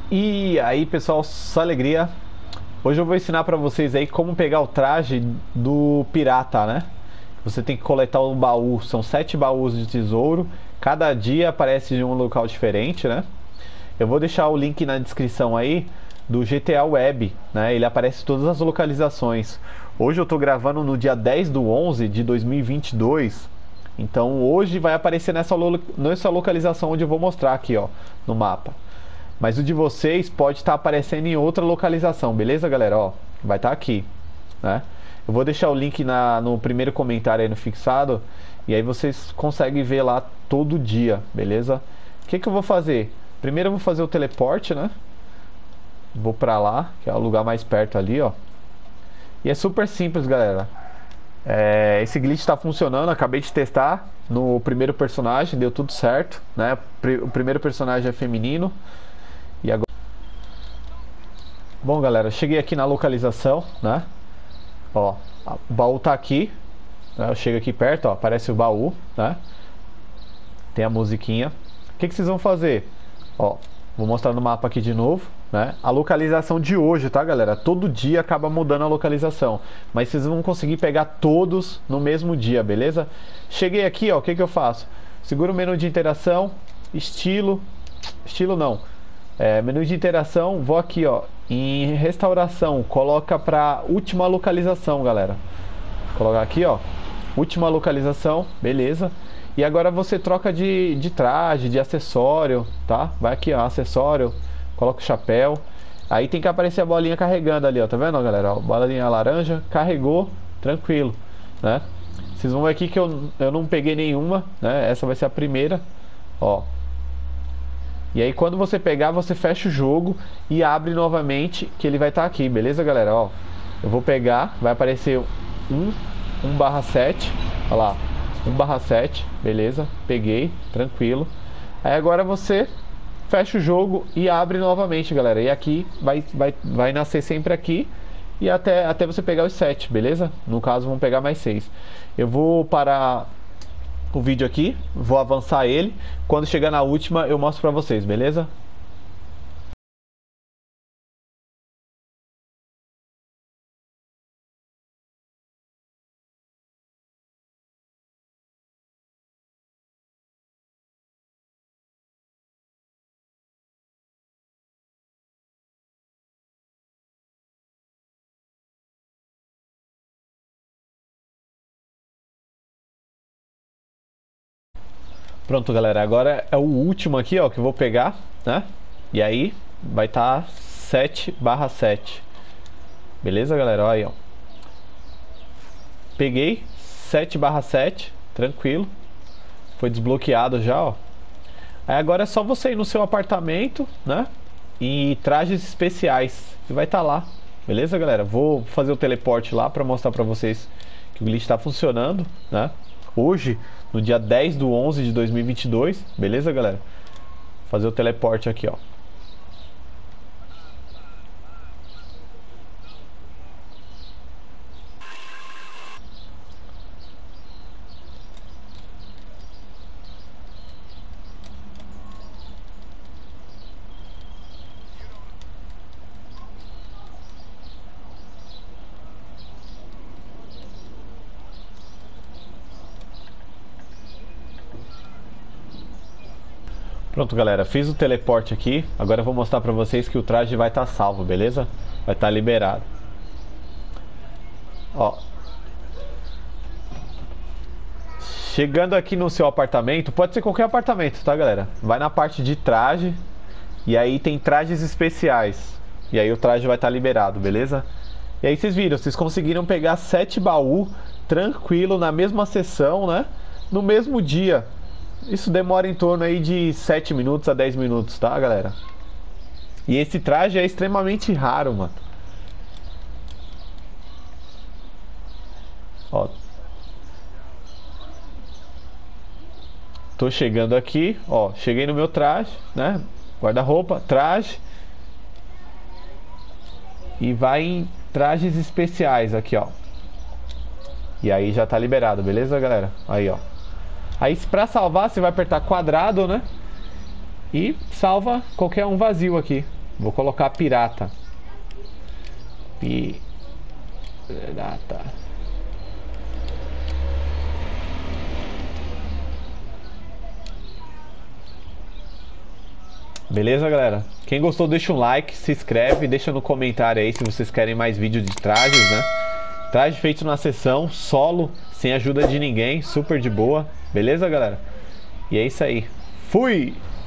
E aí, pessoal, só alegria. Hoje eu vou ensinar pra vocês aí como pegar o traje do pirata, né? Você tem que coletar um baú, são 7 baús de tesouro. Cada dia aparece de um local diferente, né? Eu vou deixar o link na descrição aí do GTA Web, né? Ele aparece em todas as localizações. Hoje eu tô gravando no dia 10 do 11 de 2022. Então hoje vai aparecer nessa localização onde eu vou mostrar aqui, ó, no mapa. Mas o de vocês pode estar aparecendo em outra localização, beleza, galera? Ó, vai estar aqui, né? Eu vou deixar o link no primeiro comentário aí no fixado. E aí vocês conseguem ver lá todo dia, beleza? O que eu vou fazer? Primeiro eu vou fazer o teleporte, né? Vou pra lá, que é o lugar mais perto ali, ó. E é super simples, galera. Esse glitch está funcionando, acabei de testar no primeiro personagem, deu tudo certo, né? O primeiro personagem é feminino. E agora... Bom, galera, cheguei aqui na localização, né? Ó, o baú tá aqui, né? Eu chego aqui perto, ó, aparece o baú, né? Tem a musiquinha. O que vocês vão fazer? Ó, vou mostrar no mapa aqui de novo, né? A localização de hoje, tá, galera? Todo dia acaba mudando a localização, mas vocês vão conseguir pegar todos no mesmo dia, beleza? Cheguei aqui, ó, o que eu faço? Segura o menu de interação, estilo não, menu de interação, vou aqui, ó, em restauração, coloca pra última localização, galera. Vou colocar aqui, ó, última localização, beleza. E agora você troca de traje, de acessório, tá? Vai aqui, ó, acessório, coloca o chapéu. Aí tem que aparecer a bolinha carregando ali, ó, tá vendo, galera? Ó, bolinha laranja, carregou, tranquilo, né? Vocês vão ver aqui que eu não peguei nenhuma, né? Essa vai ser a primeira, ó. E aí quando você pegar, você fecha o jogo e abre novamente, que ele vai estar aqui, beleza, galera? Ó, eu vou pegar, vai aparecer 1/7, olha lá, 1/7, beleza? Peguei, tranquilo. Aí agora você fecha o jogo e abre novamente, galera. E aqui vai nascer sempre aqui e até você pegar os 7, beleza? No caso, vamos pegar mais 6. Eu vou parar o vídeo aqui, vou avançar ele. Quando chegar na última, eu mostro pra vocês, beleza? Pronto, galera, agora é o último aqui, ó, que eu vou pegar, né? E aí vai estar 7/7. Beleza, galera? Olha aí, ó. Peguei 7/7, tranquilo. Foi desbloqueado já, ó. Aí agora é só você ir no seu apartamento, né? E trajes especiais. E vai estar lá. Beleza, galera? Vou fazer o teleporte lá para mostrar para vocês que o glitch está funcionando, né? Hoje, no dia 10 do 11 de 2022. Beleza, galera? Vou fazer o teleporte aqui, ó. Pronto, galera, fiz o teleporte aqui. Agora eu vou mostrar pra vocês que o traje vai estar salvo, beleza? Vai estar liberado. Ó, chegando aqui no seu apartamento, pode ser qualquer apartamento, tá, galera? Vai na parte de traje e aí tem trajes especiais. E aí o traje vai estar liberado, beleza? E aí vocês viram, vocês conseguiram pegar 7 baús tranquilo na mesma sessão, né? No mesmo dia. Isso demora em torno aí de 7 minutos a 10 minutos, tá, galera? E esse traje é extremamente raro, mano. Ó, tô chegando aqui, ó, cheguei no meu traje, né? Guarda-roupa, traje. E vai em trajes especiais aqui, ó. E aí já tá liberado, beleza, galera? Aí, ó. Aí pra salvar, você vai apertar quadrado, né? E salva qualquer um vazio aqui. Vou colocar pirata. Pirata. Beleza, galera? Quem gostou, deixa um like, se inscreve, deixa no comentário aí se vocês querem mais vídeos de trajes, né? Traje feito na sessão, solo, sem ajuda de ninguém, super de boa. Beleza, galera? E é isso aí. Fui!